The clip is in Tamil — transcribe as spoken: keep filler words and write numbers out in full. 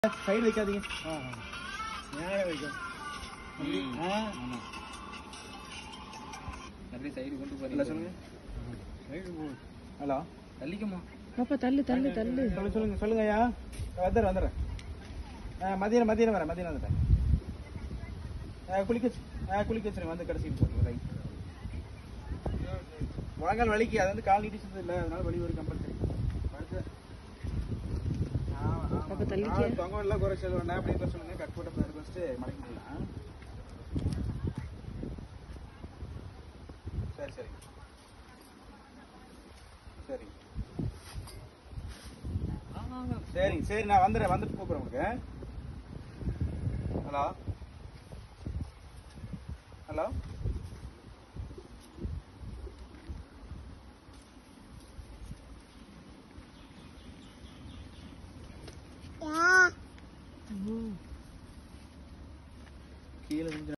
சைடு வைக்காதீங்க. நேரா வைக்கும். ஆமா. அப்படியே சைடு கொண்டு போறீங்க. சொல்லுங்க. சைடு போ. ஹலோ. தள்ளிக்கமா. பாப்பா தள்ளு தள்ளு தள்ளு. சொல்லுங்க சொல்லுங்க சொல்லுங்க ஐயா. வந்துறேன் வந்துறேன். மதியம் மதியம் வரேன் மதியம் வந்துட்டேன். குளிக்க குளிக்க வச்சுருங்க வந்து கடைசி போடுங்க ரைட். முழங்கால் வலிக்கு அது வந்து கால் நீட்டிச்சது இல்லை அதனால வலி ஒரு கம்பல்சரி. தொங்க எல்லாம் குறைச்சி வேணா அப்படின்னு சொல்லுங்க. கட் போட்ட பிறகு வச்சுட்டு மடக்கிடலாம். சரி சரி சரி சரி சரி நான் வந்துடுறேன் வந்துட்டு கூப்பிடுறேன் உங்களுக்கு. ஹலோ ஹலோ கீழே